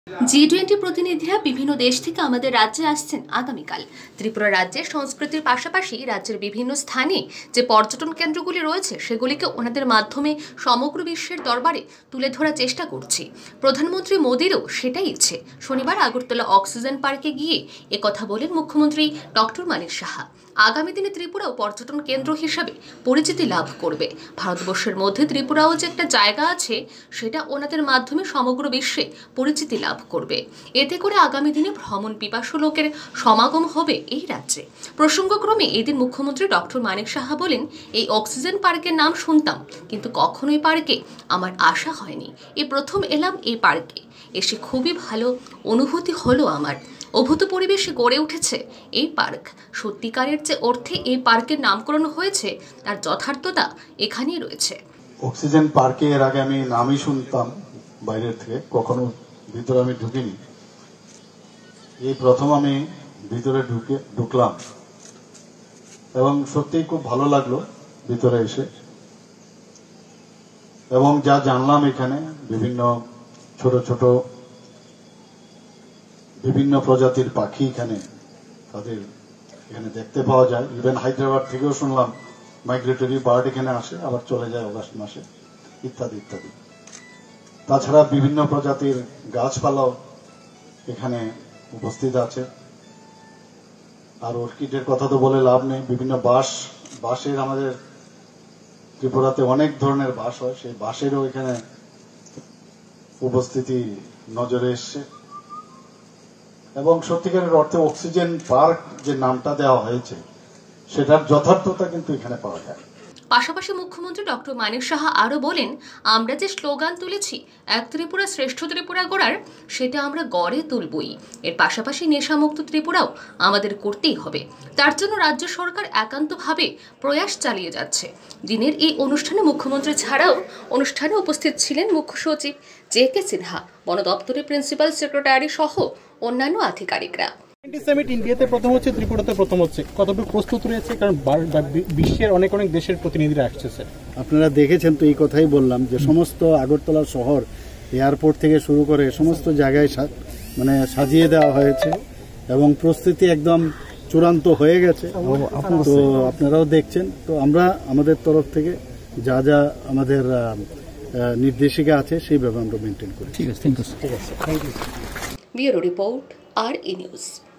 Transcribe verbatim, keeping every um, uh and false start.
জি twenty প্রতিনিধিরা বিভিন্ন দেশ থেকে আমাদের রাজ্যে আসছেন আগামীকাল। ত্রিপুরা রাজ্যের সংস্কৃতির পাশাপাশি রাজ্যের বিভিন্ন স্থানে যে পর্যটন কেন্দ্রগুলি রয়েছে সেগুলিকে ওনাদের মাধ্যমে সমগ্র বিশ্বের দরবারে তুলে ধরার চেষ্টা করছি। প্রধানমন্ত্রী মোদীরও সেটাই ইচ্ছে। শনিবার আগরতলা অক্সিজেন পার্কে গিয়ে একথা বলেন মুখ্যমন্ত্রী ডক্টর মানিক সাহা। আগামী দিনে ত্রিপুরাও পর্যটন কেন্দ্র হিসাবে পরিচিতি লাভ করবে। ভারতবর্ষের মধ্যে ত্রিপুরাও যে একটা জায়গা আছে সেটা ওনাদের মাধ্যমে সমগ্র বিশ্বে পরিচিতি লাভ করবে। এতে করে আগামী দিনে ভ্রমণ পিপাসু লোকের সমাগম হবে এই রাজ্যে। প্রসঙ্গক্রমে এদিন মুখ্যমন্ত্রী ডক্টর মানিক সাহা বলেন, এই অক্সিজেন পার্কের নাম শুনতাম, কিন্তু কখনোই পার্কে আমার আশা হয়নি। এই প্রথম এলাম এই পার্কে, এসে খুবই ভালো অনুভূতি হলো আমার। অভূত পরিবেশে গড়ে উঠেছে এই পার্ক। সত্যিকারের যে অর্থে এই পার্কের নামকরণ হয়েছে তার যথার্থতা এখানেই রয়েছে। অক্সিজেন পার্কে এর আগে আমি নামই শুনতাম বাইরের থেকে, কখনো ভিতরে আমি ঢুকিনি। এই প্রথম আমি ভিতরে ঢুকে ঢুকলাম এবং সত্যিই খুব ভালো লাগলো ভিতরে এসে। এবং যা জানলাম এখানে বিভিন্ন ছোট ছোট বিভিন্ন প্রজাতির পাখি এখানে তাদের এখানে দেখতে পাওয়া যায়। ইভেন হায়দ্রাবাদ থেকেও শুনলাম মাইগ্রেটরি বার্ড এখানে আসে, আবার চলে যায় অগাস্ট মাসে, ইত্যাদি ইত্যাদি। তাছাড়া বিভিন্ন প্রজাতির গাছপালাও এখানে উপস্থিত আছে। আর অর্কিডের কথা তো বলে লাভ নেই। বিভিন্ন বাঁশ বাঁশের আমাদের ত্রিপুরাতে অনেক ধরনের বাঁশ হয়, সেই বাঁশেরও এখানে উপস্থিতি নজরে এসছে। এবং সত্যিকারের অর্থে অক্সিজেন পার্ক যে নামটা দেওয়া হয়েছে সেটার যথার্থতা কিন্তু এখানে পাওয়া যায়। পাশাপাশি মুখ্যমন্ত্রী ডক্টর মানিক সাহা আরও বলেন, আমরা যে স্লোগান তুলেছি এক ত্রিপুরা শ্রেষ্ঠ ত্রিপুরা গড়ার, সেটা আমরা গড়ে তুলবই। এর পাশাপাশি নেশামুক্ত ত্রিপুরাও আমাদের করতেই হবে। তার জন্য রাজ্য সরকার একান্তভাবে প্রয়াস চালিয়ে যাচ্ছে। দিনের এই অনুষ্ঠানে মুখ্যমন্ত্রী ছাড়াও অনুষ্ঠানে উপস্থিত ছিলেন মুখ্য সচিব জে কে সিনহা, বন দপ্তরের প্রিন্সিপাল সেক্রেটারি সহ অন্যান্য আধিকারিকরা। সামিট ইন্ডিয়াতে প্রথম হচ্ছে, ত্রিপুরাতে প্রথম হচ্ছে, কতটুকু প্রস্তুত রয়েছে? কারণ বিশ্বের অনেক অনেক দেশের প্রতিনিধিরা আসছে। স্যার আপনারা দেখেছেন তো, এই কথাই বললাম যে সমস্ত আগরতলা শহর এয়ারপোর্ট থেকে শুরু করে সমস্ত জায়গায় মানে সাজিয়ে দেওয়া হয়েছে এবং প্রস্তুতি একদম চূড়ান্ত হয়ে গেছে। তো আপনারাও দেখছেন। তো আমরা আমাদের তরফ থেকে যা যা আমাদের নির্দেশিকা আছে সেইভাবে আমরা মেনটেন করি। ঠিক আছে, ঠিক আছে, থ্যাংক ইউ। ব্যুরো রিপোর্ট আর ই নিউজ।